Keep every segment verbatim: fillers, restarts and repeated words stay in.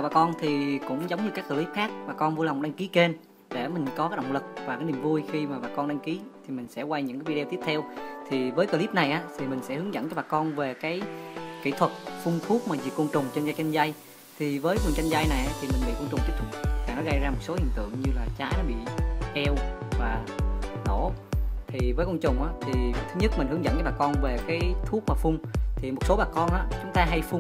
chào bà con, thì cũng giống như các clip khác, bà con vui lòng đăng ký kênh để mình có cái động lực và cái niềm vui khi mà bà con đăng ký thì mình sẽ quay những cái video tiếp theo. Thì với clip này á thì mình sẽ hướng dẫn cho bà con về cái kỹ thuật phun thuốc mà diệt côn trùng trên dây chanh dây. Thì với vườn chanh dây này thì mình bị côn trùng tiếp xúc và nó gây ra một số hiện tượng như là trái nó bị eo và nổ. Thì với côn trùng á thì thứ nhất mình hướng dẫn cho bà con về cái thuốc mà phun. Thì một số bà con á chúng ta hay phun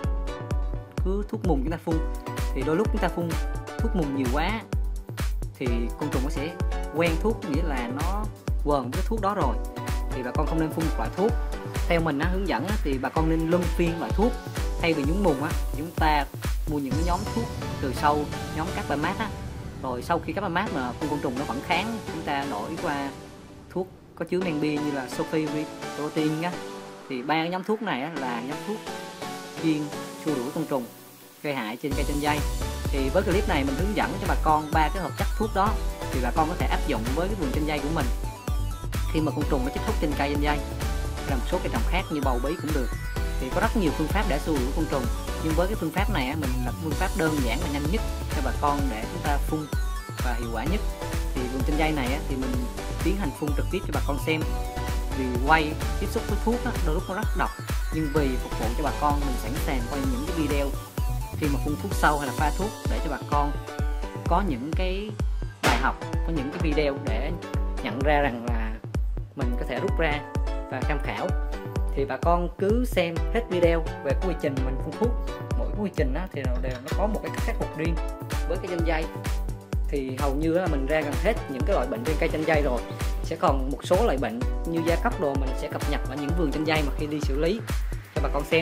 cứ thuốc mùn, chúng ta phun thì đôi lúc chúng ta phun thuốc mùn nhiều quá thì côn trùng nó sẽ quen thuốc, nghĩa là nó quờn với cái thuốc đó rồi, thì bà con không nên phun một loại thuốc. Theo mình á, hướng dẫn á, thì bà con nên luân phiên loại thuốc. Thay vì nhúng mùn á, chúng ta mua những cái nhóm thuốc từ sâu, nhóm Carbamat á, rồi sau khi Carbamat mà phun côn trùng nó vẫn kháng, chúng ta đổi qua thuốc có chứa men bi như là Sulfite á. Thì ba cái nhóm thuốc này á, là nhóm thuốc chuyên xua đuổi côn trùng gây hại trên cây chanh dây. Thì với clip này mình hướng dẫn cho bà con ba cái hợp chất thuốc đó, thì bà con có thể áp dụng với cái vườn chanh dây của mình khi mà côn trùng nó chích hút trên cây chanh dây, là một số cây trồng khác như bầu bí cũng được. Thì có rất nhiều phương pháp để xua đuổi côn trùng, nhưng với cái phương pháp này mình là phương pháp đơn giản và nhanh nhất cho bà con để chúng ta phun và hiệu quả nhất. Thì vườn chanh dây này thì mình tiến hành phun trực tiếp cho bà con xem. Vì quay tiếp xúc với thuốc đó, đôi lúc nó rất độc, nhưng vì phục vụ cho bà con mình sẵn sàng quay những cái video khi mà phun thuốc sâu hay là pha thuốc để cho bà con có những cái bài học, có những cái video để nhận ra rằng là mình có thể rút ra và tham khảo. Thì bà con cứ xem hết video về cái quy trình mình phun thuốc. Mỗi cái quy trình á, thì đều nó có một cái cách khắc phục riêng. Với cái chanh dây thì hầu như là mình ra gần hết những cái loại bệnh trên cây chanh dây rồi. Sẽ còn một số loại bệnh như da cấp đồ mình sẽ cập nhật ở những vườn chanh dây mà khi đi xử lý cho bà con xem.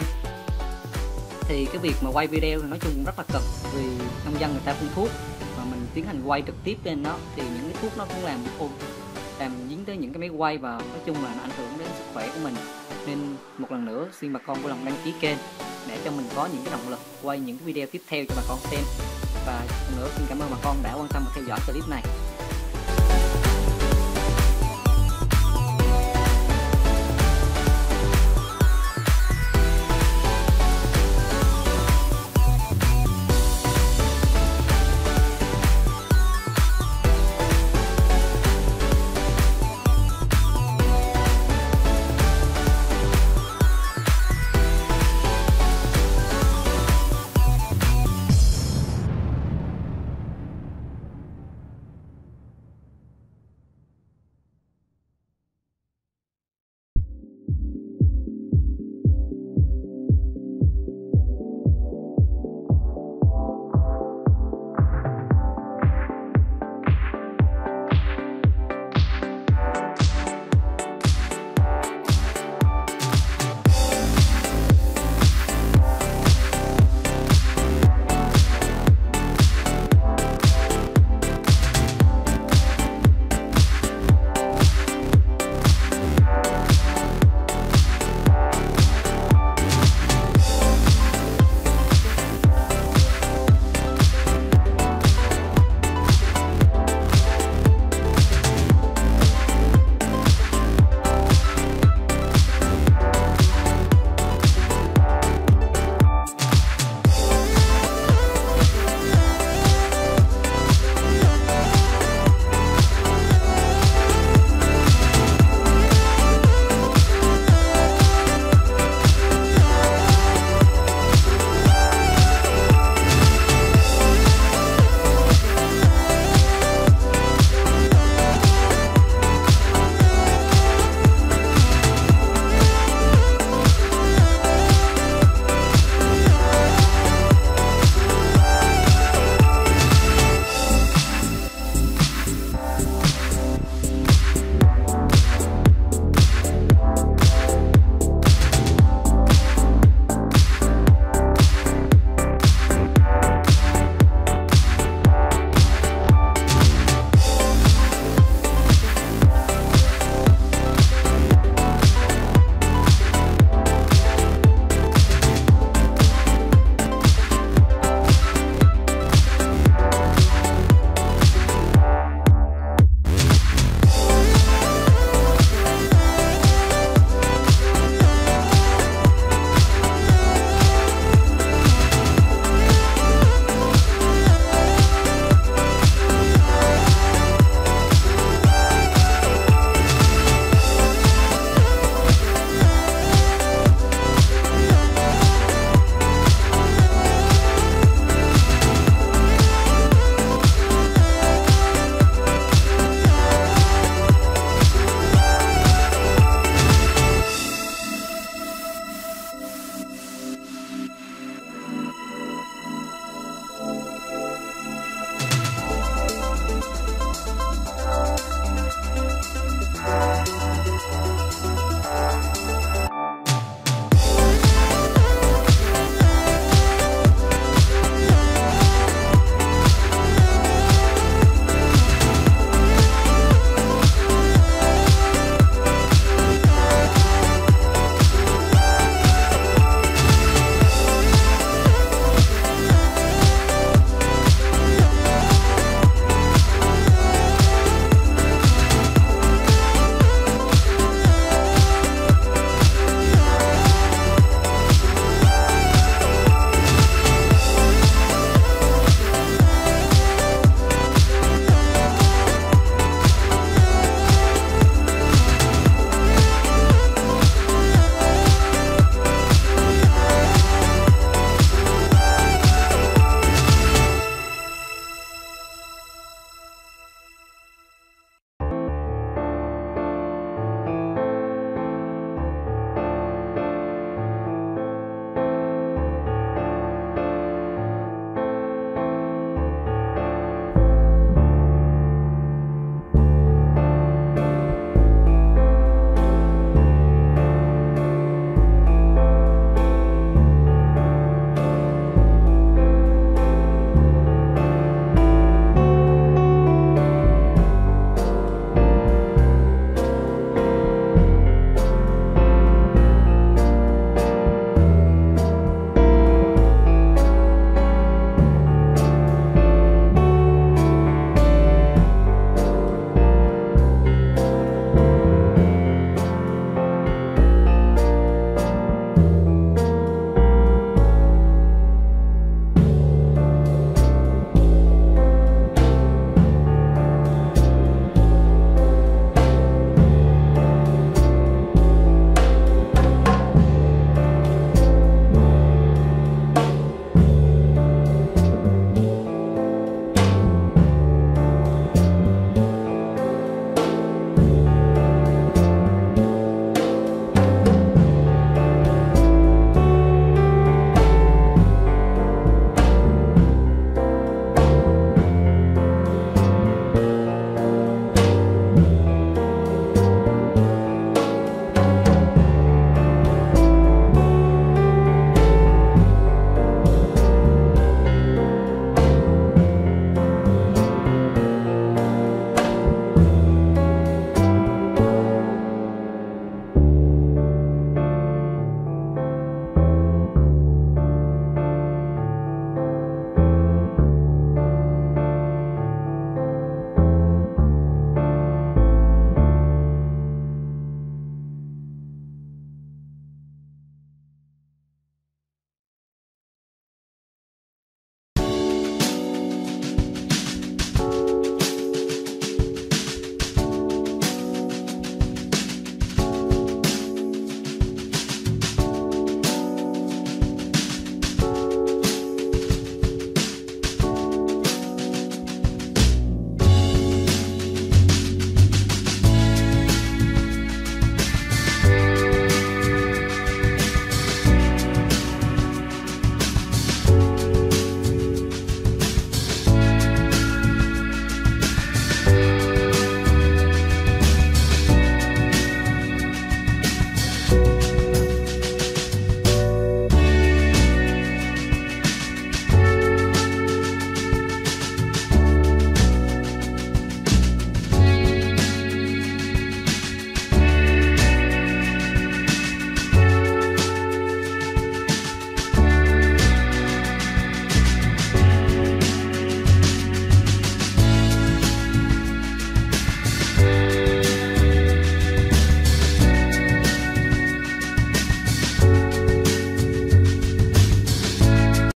Thì cái việc mà quay video thì nói chung rất là cực, vì nông dân người ta phun thuốc mà mình tiến hành quay trực tiếp lên nó thì những cái thuốc nó cũng làm ôn làm dính tới những cái máy quay và nói chung là nó ảnh hưởng đến sức khỏe của mình. Nên một lần nữa xin bà con vui lòng đăng ký kênh để cho mình có những cái động lực quay những cái video tiếp theo cho bà con xem. Và nữa xin cảm ơn bà con đã quan tâm và theo dõi clip này.